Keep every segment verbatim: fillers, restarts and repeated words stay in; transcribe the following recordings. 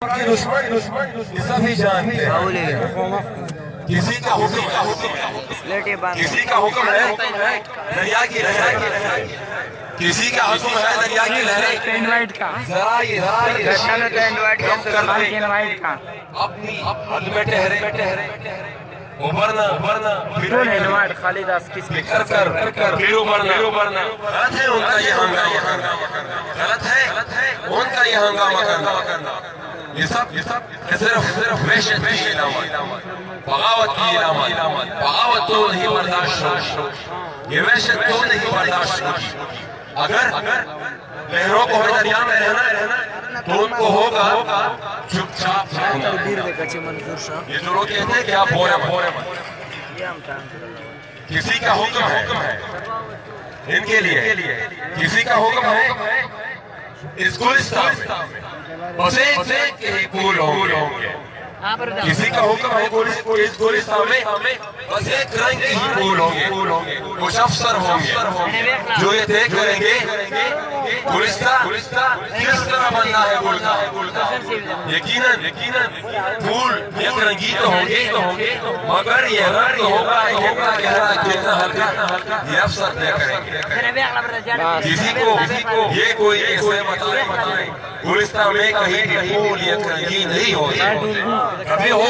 सभी जानते हैं किसी का हुक्म किसी का हुक्म है दरिया की लहरें, किसी का हुक्म है दरिया की लहरें जरा ये अपनी हद में ठहरे उबरना उबरना खालिदास किस कर कर कर फिर उबरना उबरना गलत है उनका ये हंगामा गलत है उनका ये हंगामा करना ये सब ये सब सिर्फ सिर्फ वहशत की इलामत बगावत की इलामत बगावत तो नहीं बर्दाश्त होगी ये वहशत तो नहीं बर्दाश्त होगी। अगर अगर लहरों को दरिया में रहना रहना तो उनको होगा चुपचाप रहना। ये जो लोग कहते हैं कि आप बोले बोले मत, किसी का हुक्म है इनके लिए किसी का हुक्म है इस गुलिस्तान में बस एक के ही फूल होंगे, किसी का हुक्म है इस गुलिस्तान में बस एक रंग के ही फूल होंगे कुछ अफसर होंगे जो ये तय करेंगे गुलिस्तान किस तरह बनना है गुलता यकीनन यकीनन फूल एक रंगी तो होंगे मगर ये रंग होगा होगा गहरा कितना हल्का ये अफसर तय करेंगे। किसी को ये कोई ऐसे बताए बताए गुलिस्तान में कहीं भी फूल एक रंगी नहीं होता कभी हो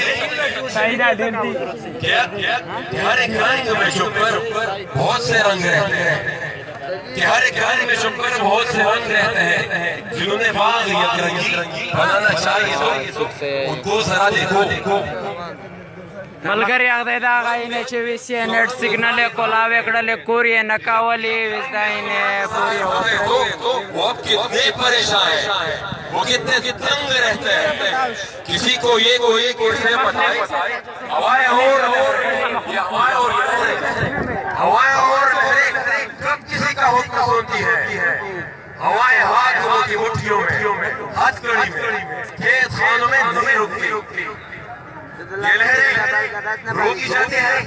हर एक रंग में शुक्र बहुत से रंग रहते हैं कि हर एक रंग में शुक्र बहुत से रंग रहते हैं जिन्होंने बाग एक रंगी बनाना चाहिए तो उनको जरा देखो देखो मलगरी ಆಗೈದಾಗೈನೆ ಚೆವಿಸಿಯ ನೆಟ್ ಸಿಗ್ನಲ್ ಕೊಲಾವೆ ಕಡಲೆ ಕೋರಿಯ ನಕಾವಲಿ ವಿಸ್ದಾಯಿನೆ ಕೋರಿಯ वो कितने परेशान हैं वो कितने तंग रहते हैं किसी को ये को ये कैसे बताए हवाएं और ये हवाएं और हवाएं और लहरें कब किसी का हुक्म सुनती है हवाएं हाथों की मुट्ठियों में हथकड़ी में खेत खानों में नहीं रुकती ये लहरें रोकी जाती हैं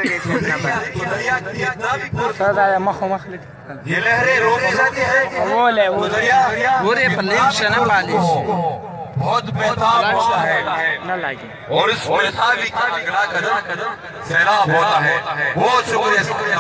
ये लहरें रोकी जाती हैं बहुत बेताब होता है और इस बेताबी का अगला कदम कदम सैलाब होता है। बहुत शुक्रिया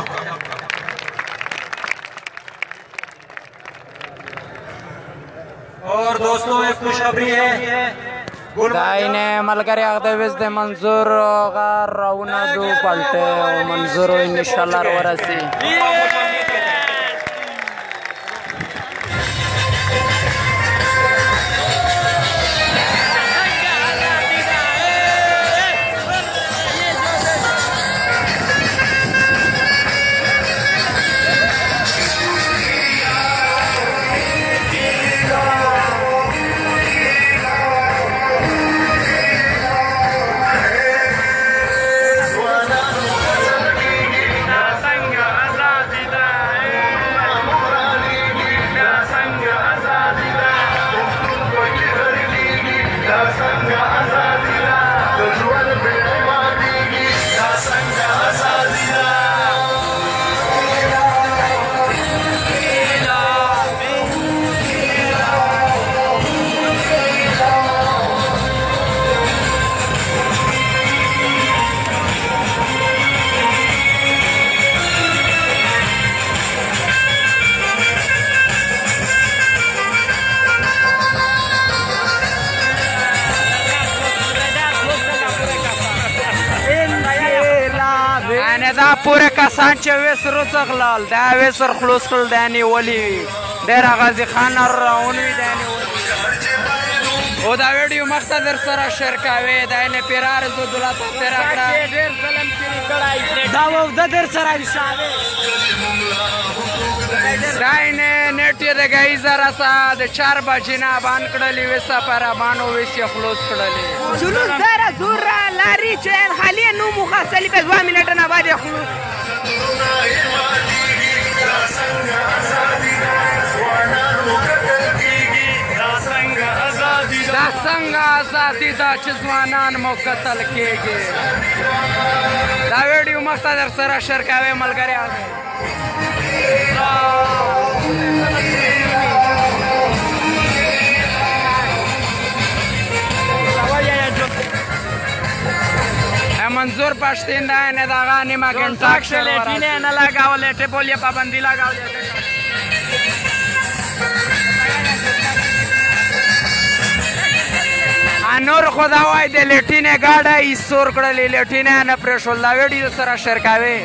और दोस्तों एक खुशखबरी है दाइने मलगरी आगदे विजदे मंजूर गार राउना दो पलटे मंजूर इंशाल्लाह वरसी دا پوره کسان چې وسرو څغلل دا وسر خلوص کړل دانی ولی ډیر غازی خان راونی دانی ولی او دا ویډیو مقصد در سره شیر کاوه دا نه پیرار زو دولت تیرا کړه ډیر ظلم کړی دا و د در سره حسابه دا نه نیټ د گئی زرا سات چار بجې نه بان کړلې وسه پر باندې وسه خلوص کړلې جلوس زرا زورا لاري چین خالی نو مخاصلی په دوه منټه نه باندې خلوص دا څنګه ازادي دا چې ځوانان مو قتل کېږي دا ویډیو مخته در سره شیر کوئ ملګریان منظور پښتین دا نه دغه نیمه ګنټه کښې نه لګولې ټیپول یې پابندي لګولې نور خو دا وایي د لیټینې ګاډه یې سور کړلې لیټینې نه پرېښول دا ویډیو سره شیر کوې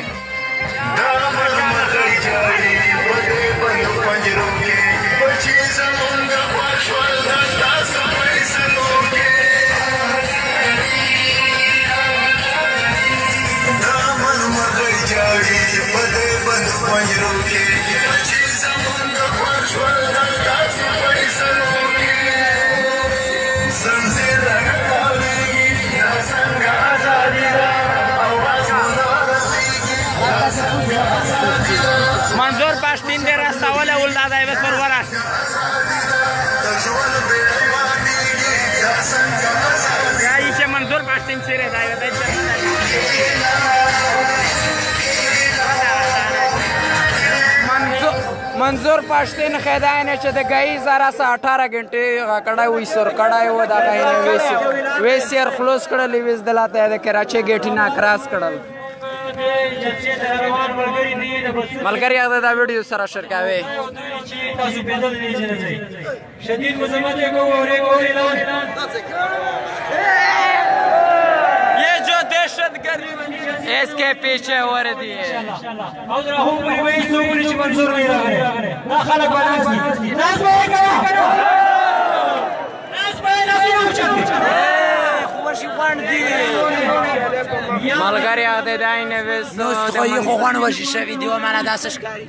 منظور پښتین دې راستولی ول دا دی بس ورورک یا یې چې منظور پښتین چیرې دی منظور پښتین خیدای نه چې د ګئی زره سه اټاره ګنټې کړی وي سور کړی و دا ګئی نه ویس یې خلاص کړل ویس دلاته د کراچۍ ګیټې نه کراس کړل ملګری هغه دا ویډیو سره شیر کوي شدید مذمت ये जो दहशत गर्द इसके पीछे वर्दी है ملګری هغه د عین وس نو خو یې خو غوڼ وشي شوی دی معنا داسې ښکاري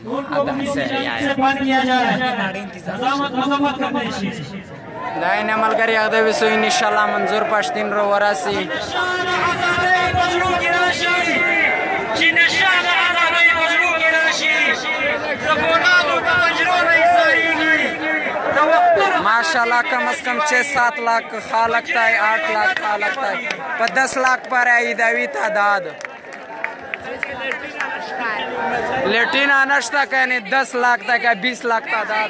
دا عین ملګری هغه د وسو ان شاء الله منظور پښتین رو وراسي माशाल्लाह कम अज कम छः सात लाख खा लगता है आठ लाख खा लगता है पर दस लाख पर आई दावी तादाद लेटिन नश्ता कहने दस लाख तक है बीस लाख तादाद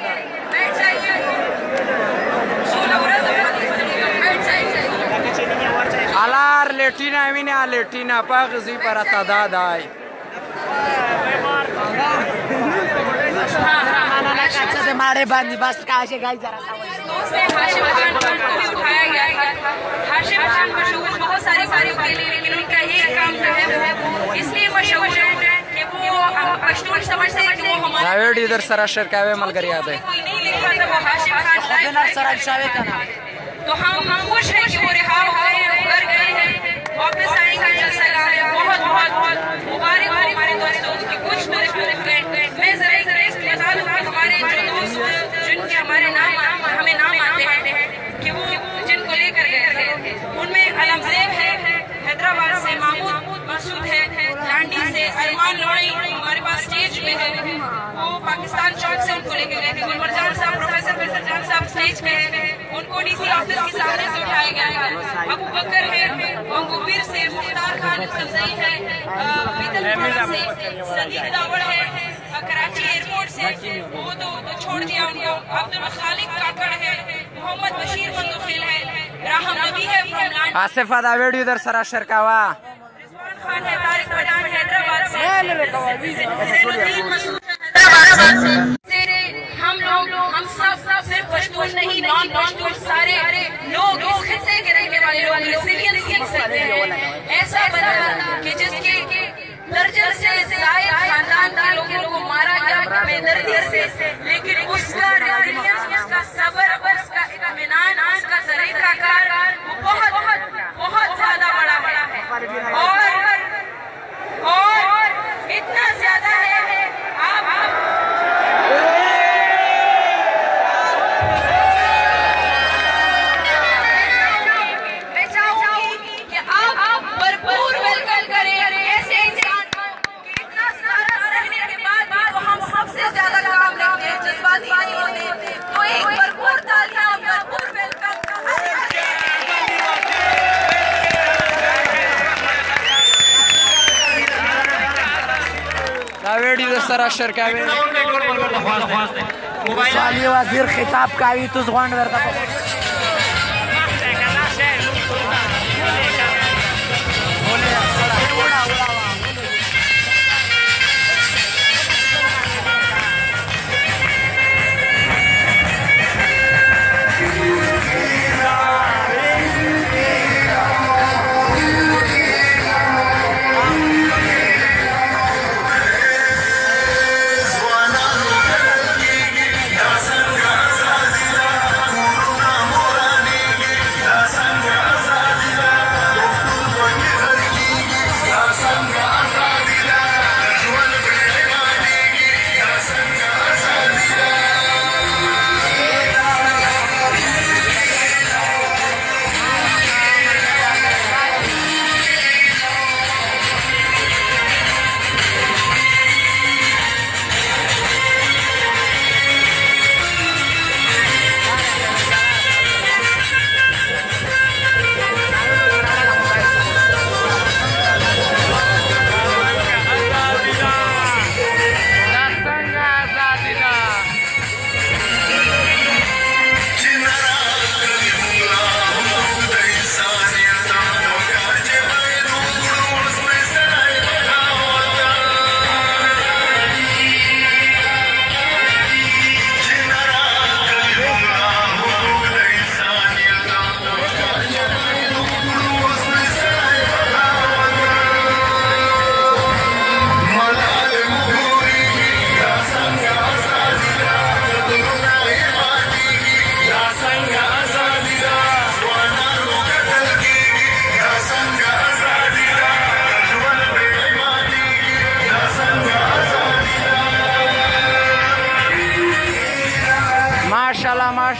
अलार लेटिना विना लेटिना पागजी पर तादाद आई मारे बांधी बस काशे गाई जरा हाशिम खान को भी उठाया गया था। हाशिम खान मशहूर बहुत सारी सारी खेले लेकिन उनका एक काम जो है वो इसलिए मशहूर है कि वो पश्तून समझते हैं कि वो हमारे रावेड इधर सराशर कावे मलगर याद है कोई नहीं लिखा था वो हाशिम खान खुद सराशावे का नाम तो हम खुश हैं कि वो रिहा हो गए घर गए हैं वापस आएंगे जलसा गाने बहुत बहुत बहुत मुबारक हो हमारे दोस्तों की कुछ दोस्त गए मैं जरा एक रेस बता दूं कि हमारे जो दोस्त जिनके हमारे नाम हमें नाम आते हैं कि वो जिनको लेकर गए थे उनमें अलमजेब है हैदराबाद से महमूद मसूद है लांडी से अरमान लोड़ी हमारे पास स्टेज में है वो पाकिस्तान चौक से उनको लेकर गए थे गुलबरजान साहब प्रोफेसर फैसल जान साहब स्टेज पे है उनको डीसी ऑफिस के सामने से उठाया गया है अबू बकर है मंगूपीर से मुख्तार खान सलजई है पीतलपुरा से सदीक दावड़ है कराची एयरपोर्ट से वो तो, तो छोड़ दिया उनको अब्दुल खालिक काकड़ है मोहम्मद बशीर बंदूखेल है राहम नबी है फ्रॉम लैंड आसिफ आदा वीडियो इधर सरा शरकावा रिजवान खान है तारिक पठान हैदराबाद से जैनुद्दीन मसूद हैदराबाद से हम लोग हम सब सब सिर्फ पश्तून नहीं नॉन पश्तून सारे लोग इस खित्ते के रहने वाले लोग रेसिलियंस सीख सकते हैं ऐसा बना कि जिसके दर्जन से जायद खानदान के लोगों को मारा गया बेदर्दी से लेकिन उसका रेसिलियंस उसका सब्र उसका इत्मीनान उसका तरीका कार वो बहुत बहुत बहुत ज्यादा बड़ा बड़ा है और और इतना ज्यादा है आप मैं चाहूंगी कि आप भरपूर वेलकम करें ऐसे इंसान इतना सारा सहने के बाद तो हम सबसे ज्यादा काम लेते हैं जज्बाती नहीं होते तो एक भरपूर तालियां भरपूर वेलकम वीडियो सरा शर कावे वाली वजीर खिताब कावी तुझ गोंड वर्ता बोले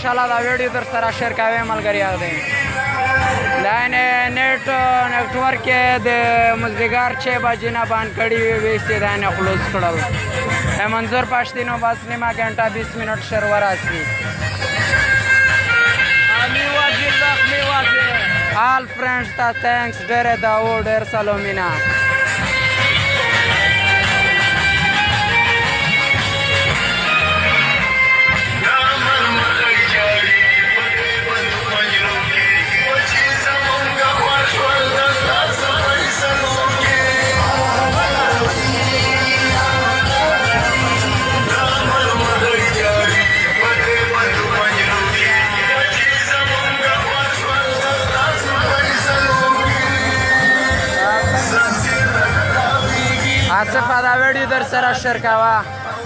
انشاءالله دا ویډیو در سره شیر کوئ ملګریانو دی دا یې نیټ نیټورک یې د مازدیګر چھ بجې نه بند کړي وي ویس یې دا یې خلوص کړل منظور پښتینو بس نیمه ګنټه بیس منټ شر ورسي آل فرینډز ته تھینکس ډېرې داو ډېر سلامونه آصف دا ویډیو در سره شیر کوه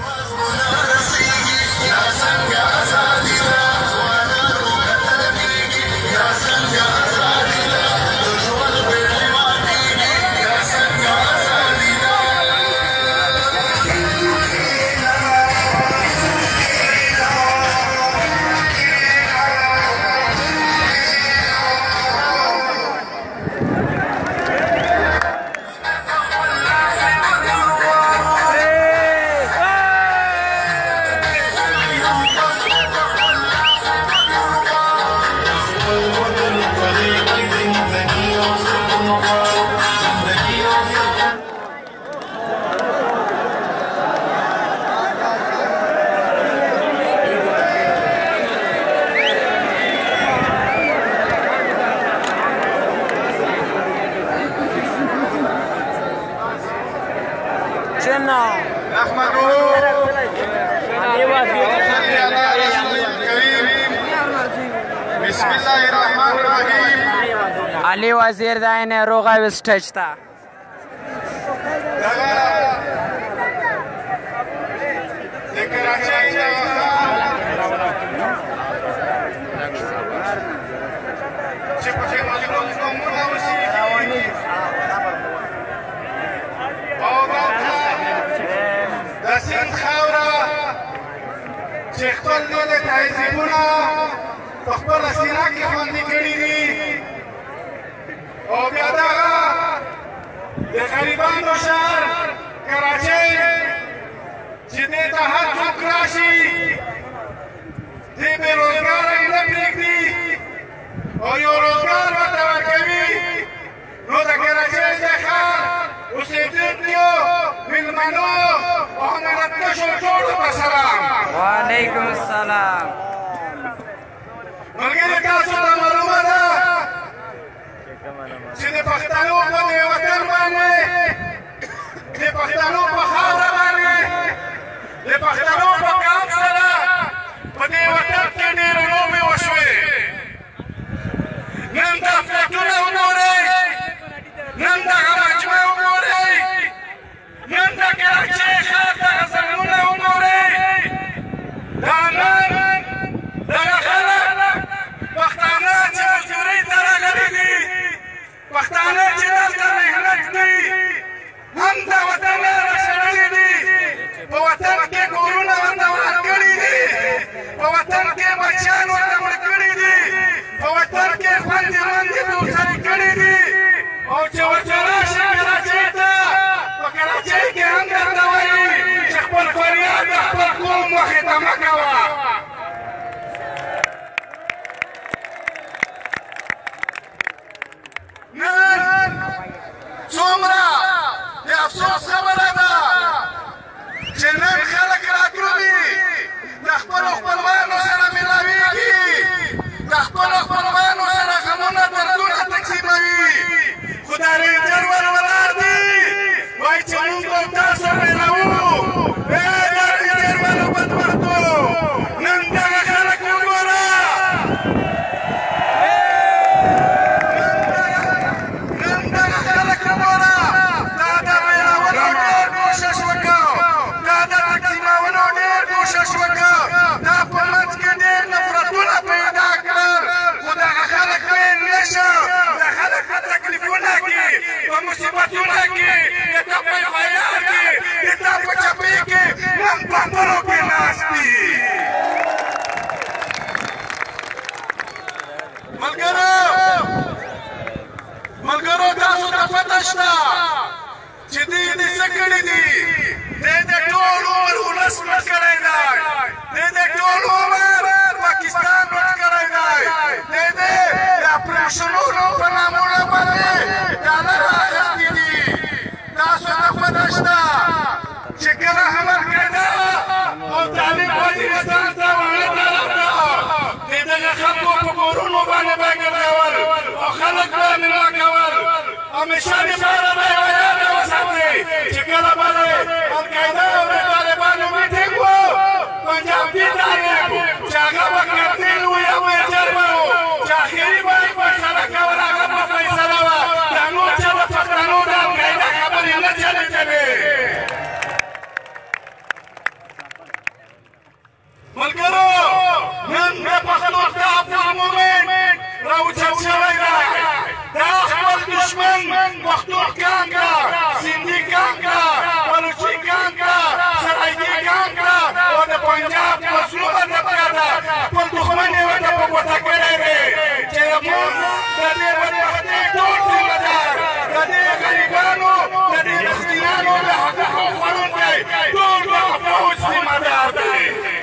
علی وزیر دا یې روغه وي سټیج ته د سیند خاوره چې خپل دې تهذیبونه په خپله سینه کې خوندي کړي دي او بیا دغه د غریبانو شهر کراچۍ چې دې ته هر څوک راشي دې بېروزګاره نه پرېږدي او یو روزګار ورته ورکوي نو د کراچۍ د ښار اوسېدونکو مېلمنو او ملتکشو ټولو ته سلام وعلیکم السلام ملګري تاسو ته معلومه ده چې د پښتنو په دې وطن باندې د پښتنو په خاوره باندې د پښتنو په قام سره په دې وطن کې ډېرې لوبې وشوې نن دا فلټونه وګورئ نن دغه مجمع وګورئ نن د کراچۍ ښار دغه ځنګلونه وګورئ دا نن دغه خلک پښتانه چې مزدورۍ ته راغلي دي پښتانه چې دلته محنت کوي هم د وطن راشړلي دي په وطن کې کورونه ورته ورکړي دي په وطن کې بچیان ورته مړ کړي دي په وطن کې خوندې خوندې دوسرې کړي دي او چې ورته راشي کراچۍ ته په کراچۍ کې هم درته وایي چې خپل فریاد د خپل قوم مخې ته مه کوه نن څومره د افسوس خبره ده چې نن خلک راتللي د خپلو خپلوانو سره ملاویږي د خپلو خپلوانو سره غمونه دردونه تقسیموي خو دا رینجر ور ولاړ دي وایي چې موږ به تاسو مېلوو ای دا رینجر ورو بدبختو نن دغه خلک وګوره نن دغه خلک وګوره हमेशा ने मारा रहा है वो सामने चिकला वाले अलकायदा और तालिबान मीटिंग को पंजाब की तारीख जागा करते हुए हमें जरमाओ आखिरी बार फैसला कवरा का फैसला हुआ कानून चला पकड़ो ना अलकायदा खबर न चले चले मलकरो हम ने पकड़ो का अपना मोमेंट राउ चौचलेगा दाखल दुश्मन मखतूर कांगा सिंधी कांगा बलूची कांगा सराइकी कांगा और पंजाब मसलूबा तबका पर दुश्मन ने वजह पर पता करे रे चेयरमैन कदे बदे टोट जिम्मेदार कदे गरीबानो कदे मस्किनानो में हक को कानून के टोट का फौज जिम्मेदार है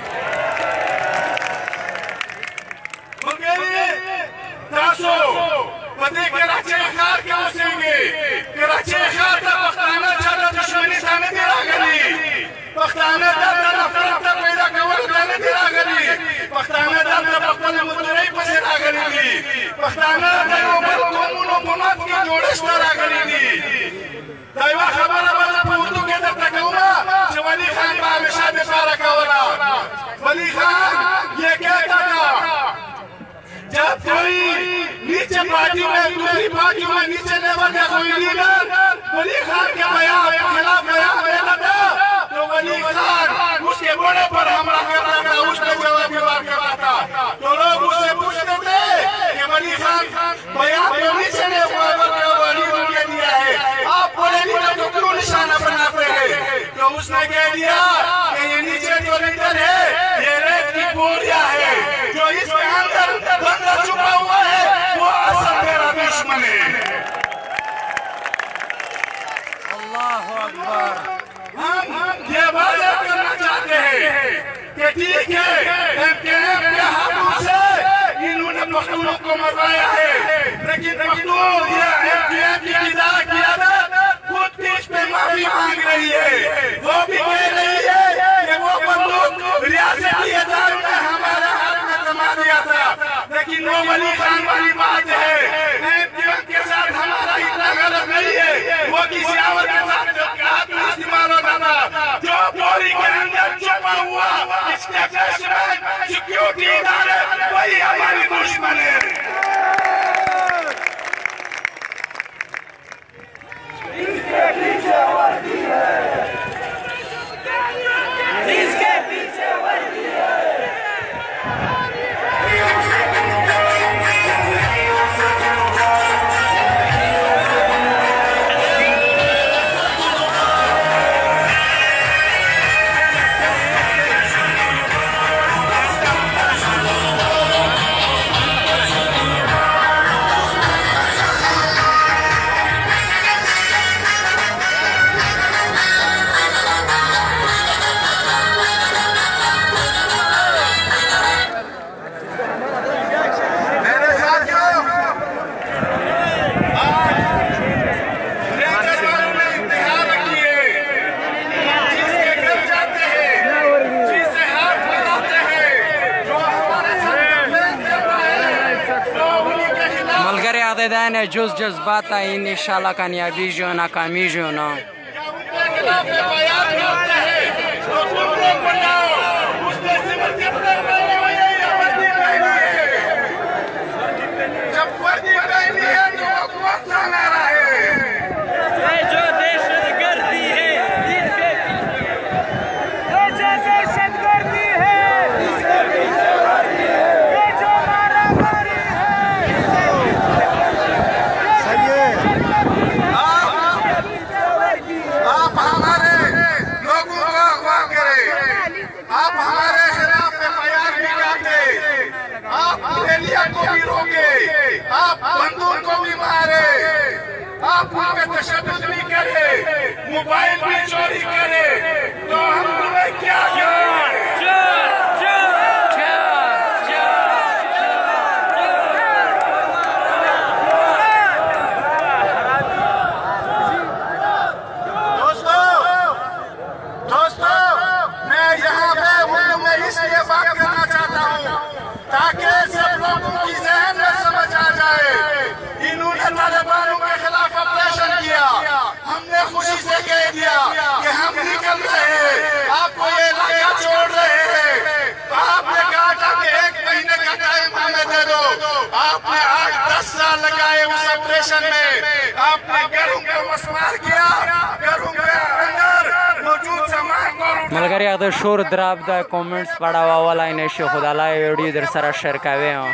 मगर तासो बदे कराची खार का उसेंगे कराची खार का पख्ताना चला दुश्मनी थाने दिला गली पख्ताना दर नफरत पैदा कवर थाने दिला गली पख्ताना दर पख्ताना मुतलई पसे ला गली पख्ताना दर कौमुनो मुनात की जोड़श ला गली दाइवा खबर बस उर्दू के दर तकौमा वली खान बादशाह ने सारा कवरा वली खान ये कहता था जब कोई नीचे पार्टी में दूसरी पार्टी में नीचे लेवल का कोई लीडर वली खान के बयान के खिलाफ बयान देता था तो वली खान उसके बड़े पर हमला करता था उस पर जवाब व्यवहार करता था तो लोग उससे पूछते थे कि वली खान बयान तो नीचे लेवल का वली ने दिया है आप बड़े लीडर को क्यों निशाना बनाते हैं तो उसने कह दिया कि ये नीचे जो लीडर है ये रेत की बोरिया है जो इसके अंदर बंदा छुपा हुआ है वो असल मेरा दुश्मन है अल्लाह अकबर हम ये वादा करना चाहते हैं कि ठीक है एमकेएम के हाथों से इन्होंने पख्तूनों को मरवाया है लेकिन पख्तून या एमकेएम की किदा कियादत खुद पीछ पे माफी मांग रही है वो भी कह रही है कि वो बंदूक रियासती इदारों ने हमारे हाथ में थमा दिया था लेकिन वो वली खान वाली बात है एमकेएम के साथ हमारा इतना गलत नहीं है वो किसी और के साथ हाथ में इस्तेमाल होता था जो बोरी के अंदर छुपा हुआ स्टेटमेंट सिक्योरिटी इदारे वही हमारी दुश्मन है इसके पीछे वर्दी है इसके पीछे वर्दी है दाने जुज जज्बात इन इंशाल्लाह कामयाबी जो नाकामी जो ना तशद्दुद भी करे मोबाइल भी चोरी करे तो हम तुम्हें क्या दोस्तों दोस्तों मैं यहाँ पे उर्दू में इसलिए बात करना चाहता हूँ ताकि सब लोगों की जहन में समझ आ जाए इन्होंने तालिबानों के खिलाफ ऑपरेशन प्लांटेशन में आपने घरों को मस्मार किया, घरों के अंदर मौजूद सामान को मलगरी अगर शोर द्राब दा कमेंट्स पढ़ावा वाला इन्हें शो खुदा ला वीडियो इधर सारा शेयर कावे हो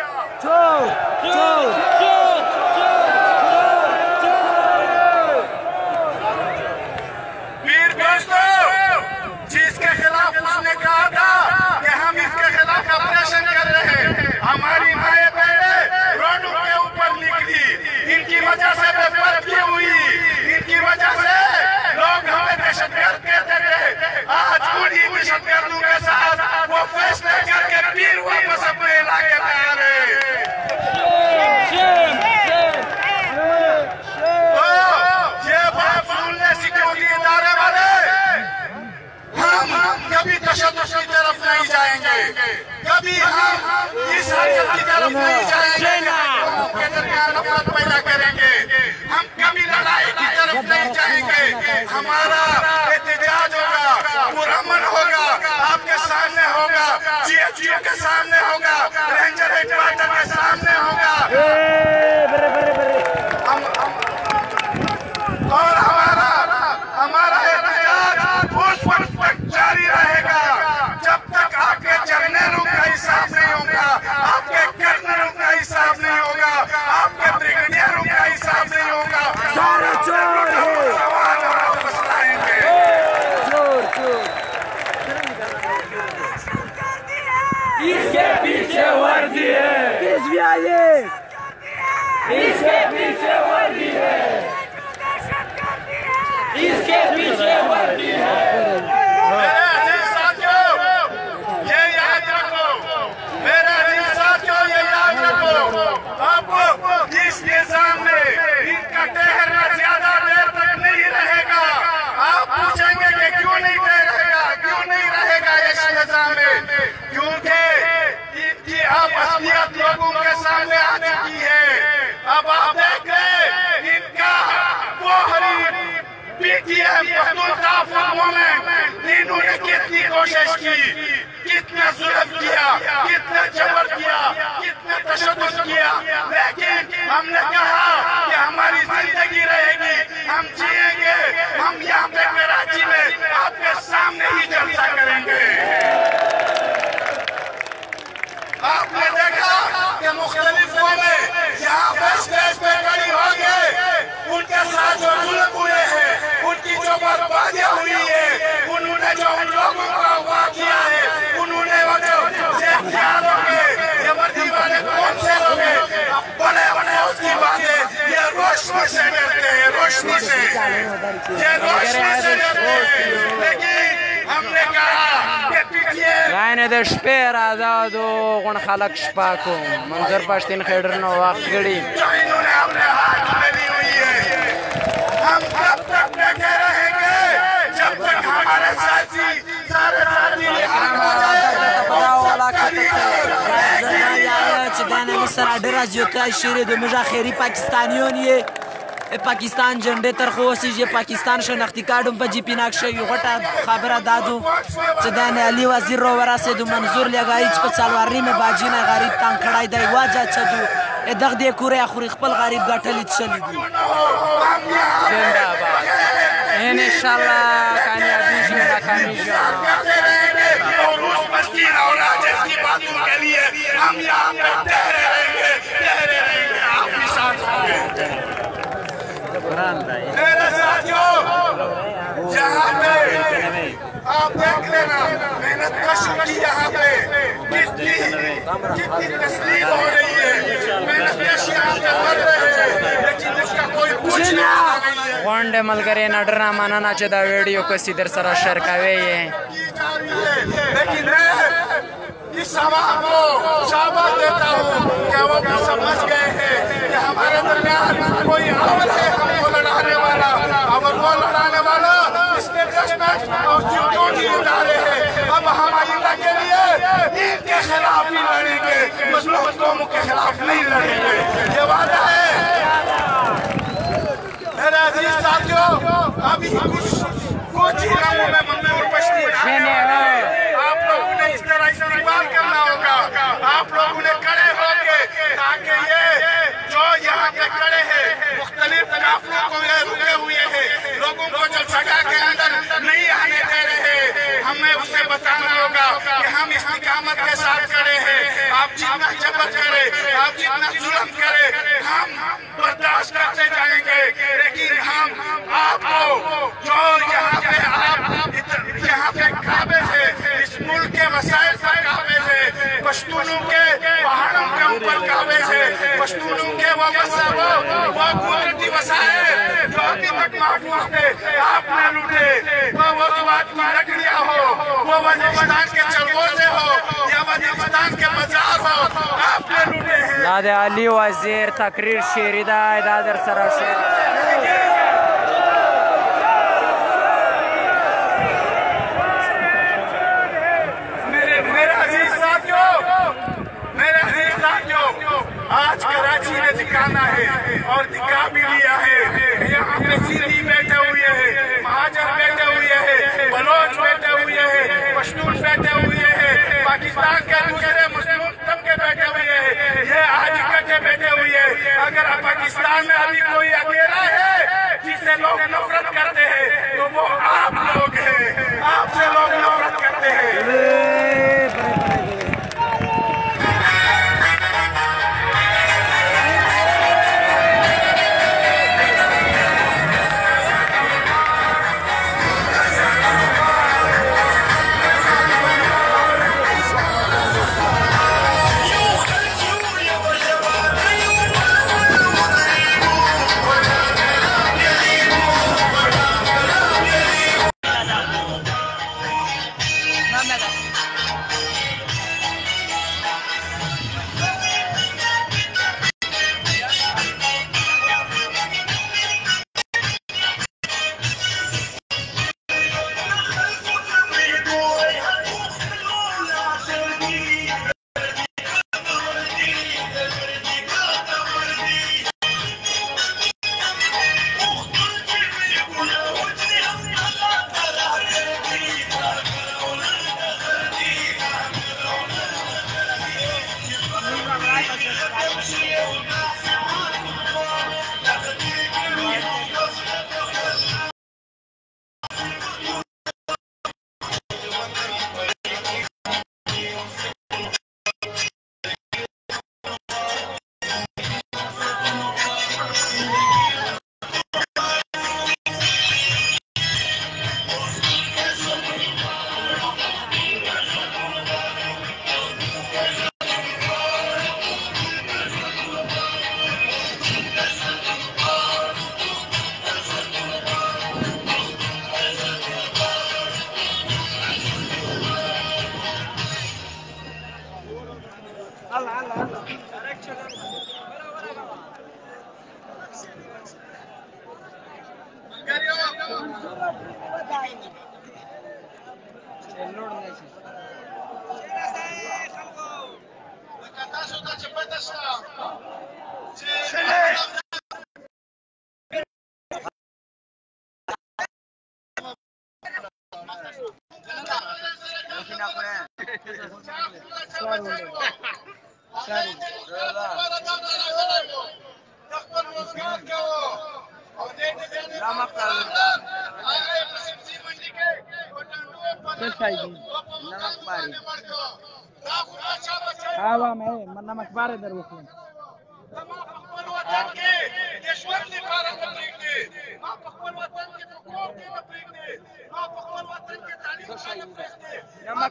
वीर दोस्तों, जिसके खिलाफ उसने कहा था कि हम इसके खिलाफ ऑपरेशन कर रहे हैं, हमारी माए बहने रोडों के ऊपर निकली, इनकी वजह से बेपरवाही हुई, इनकी वजह से लोग हमें दहशतगर्द कहते थे। आज उन्हीं दहशतगर्दों के साथ वो फैसले करके फिर वापस अपने इलाके में आ रहे हैं। तो ये बात सुनने सिक्योरिटी इदारे वाले, हम कभी तशद्दुद की तरफ नहीं जाएंगे, कभी हम इस हरकत की तरफ नहीं जाएंगे के दरमियान नफरत पैदा करेंगे, हम कभी लड़ाई की तरफ नहीं जाएंगे। हमारा एहतजाज होगा, पुरअमन होगा, आपके सामने होगा, जीएचयू के सामने होगा, रेंजर हेडक्वार्टर के सामने होगा, और हमारा हमारा एहतजाज उस वक्त तक जारी रहेगा जब तक आपके जर्नलों का हिसाब नहीं होगा, आपके कर्नलों का हिसाब नहीं होगा, आपके ब्रिगेडियरों का हिसाब नहीं होगा। सारे चोर हैं, सवाल वापस लाएंगे। चोर चोर इसके पीछे वर्दी है, किस भी आइए, इसके पीछे वर्दी है, इसके पीछे वर्दी है। मेरे अजीज साथियों, ये याद रखो, मेरे अजीज साथियों, ये याद रखो, अब इस निजाम में इनका ठहरना ज्यादा देर तक नहीं रहेगा। आप पूछेंगे कि क्यों नहीं ठहरेगा, क्यों नहीं रहेगा इस निजाम में, क्योंकि इनकी अब असलियत लोगों के सामने आ चुकी है। अब आप देख रहे इनका वो हरी पीटीएम इन्होंने कितनी कोशिश की, कितना जुल्म किया, कितना जबर किया, कितना तशद्दुद किया, लेकिन हमने कहा कि हमारी जिंदगी रहेगी, हम जिएंगे, हम यहाँ पे कराची में आपके सामने ही जलसा करेंगे। आपने देखा कि मुख्तलिफ कौमें यहाँ पे स्टेज पे खड़ी हो गए, उनके साथ जो जुल्म हुए हैं, उनकी जो बर्बादियां हुई है, उन्होंने जो उन लोगों को अगवा किया है, उन्होंने वो जो क्या लोग हैं, ये वर्दी वाले कौन से लोग हैं, बड़े बड़े उसकी बातें, ये रोशनी से डरते हैं, रोशनी से, ये रोशनी से डरते हैं। लेकिन हमने कहा कि पीटीएम गायने दे शपेर आजादो गुण खलक शपाको मंजर पश्तीन खेडर नो वक्त गड़ी जो इन्होंने अपने हाथ में ली हुई है, हम कब तक बैठे रहेंगे जब तक हमारे साथी सारे साथी यहाँ हो जाए। سر ډیره زیاته شیره د موږ اخري پاکستانیون یې پاکستان جنډې تر خو اوسېږي پاکستان شناختي کارډ هم په جي پي ناک شوي غټه خبره دا ده چې دا نه علي وزیر را ورسېدو منظور لیګایي چې په څلور نیمې باجي نه غریب تنګ کړی دی واجه څه دو دغه دې کورې اخوري خپل غریب ګټلي تشلي دي زنده‌باد انشاءالله کامیابی شي ناکامي شي और उस मस्किन और आजिज़ की बातों के लिए हम यहाँ पे ठहरे रहेंगे, ठहरे रहेंगे, आप भी साथ होंगे। मेरे साथियों, यहाँ पे आप देख लेना मेहनत कश की यहाँ पे कितनी कितनी तस्लीम हो रही है, मेहनत कश यहाँ पे कर रहे हैं, लेकिन उसका कोई पूछने वाला नहीं है। غونډه ملګری نه ډره مننه چې دا ویډیو کسي در سره شیر کوي लेकिन मैं इस सवाल को शाबाश देता हूँ कि वो भी समझ गए हैं कि हमारे दरमियान कोई अमल है हमको लड़ाने वाला, अगर वो लड़ाने वाला इसके रिस्पेक्ट और सिक्योरिटी इदारे हैं। अब हम आइंदा के लिए इनके खिलाफ ही लड़ेंगे, मजलूम कौमों के खिलाफ नहीं लड़ेंगे, ये वादा है। मेरे अजीज साथियों, अभी कुछ कुछ ही कामों में मंजूर पश्ती आप लोगों ने इस तरह इस्तेमाल करना होगा, आप लोगों ने खड़े होके ताकि ये जो यहाँ पे खड़े हैं इस्तिकामत के साथ खड़े हैं। आप जितना जबर करे, आप जितना जुल्म करे, हम बर्दाश्त करते जाएंगे। लेकिन हम आपको जो यहाँ पे आप यहाँ पे काबिज है, इस मुल्क के वसाइल पर काबिज है, पश्तूनों के पहाड़ों के ऊपर काबिज है, पश्तूनों के वो वसा वो वो कुदरती वसाइल जो अभी तक महफूज थे आपने लूटे। वो वो स्वाद की लकड़ियाँ हो, वो वजीरिस्तान के चरगोजे हो या वजीरिस्तान के बाजार हो, आपने लूटे हैं। दादा अली वजीर तकरीर शेरी दा दादर सरा शेर आज कराची ने दिखाना है और दिखा भी लिया है। यहाँ पे सिंधी बैठे हुए हैं, महाजर बैठे हुए हैं, बलोच बैठे हुए हैं, पश्तून बैठे हुए हैं, पाकिस्तान के दूसरे मुस्लिम तबके बैठे हुए हैं, ये आज इकट्ठे बैठे हुए हैं। अगर पाकिस्तान में अभी कोई अकेला है जिससे लोग नफरत करते हैं तो वो आप लोग हैं, आपसे लोग नफरत करते हैं। هوا معي من نمك بارد الوخون نمك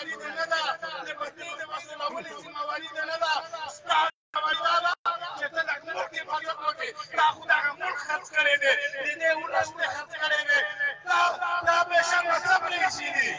ذمہواری ده نه ده د بدیل د مسؤلولې ذمہواري ده نه ده ستا ذمہواري دا ده چې ته د ملک حفاظت وکړې تا خو دغه ملک خرڅ کړی دی د دې ولس دې خرڅ کړی دی دا دا بېشرمه څه پرېښي دي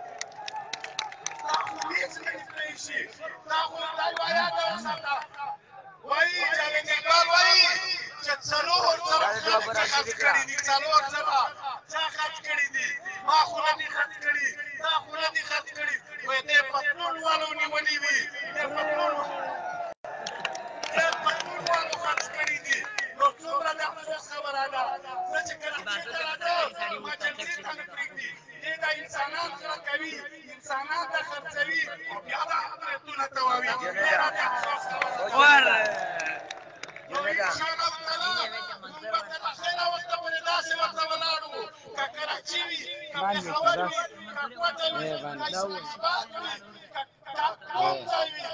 دا خو هېڅ نه پرېښي دا خو دا یوه یاده وساته وایي جاوید اقبال وایي چې څلور څلور خلک چې خرڅ کړي دي څلور څلور چا خرڅ کړي دي ما خو نه دي خرڅ کړي تا خو نه دي خرڅ کړي وایي دې پتلون والو نیولي وي دې پتلون دې پتلون والو خرڅ کړي دي نو څومره د افسوس خبره ده زه چې کراچۍ ته راځم ما جلسې ته نه پرېږدي دې دا انسانان سره کوي انسانان ته خرڅوي او بیا دا برېتونه تووي ډېره د افسوس خبره ده نو انشاءالله تعالی موږ به تر اخره وخته پورې داسې ورته ولاړو که کراچي وي که پېښور وي که کوټه وي که اسلام آباد وي که کوم ځای وي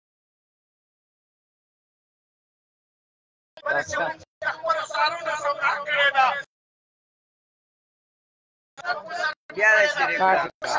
ولې چې موږ خپله سارونه سودا کړې ده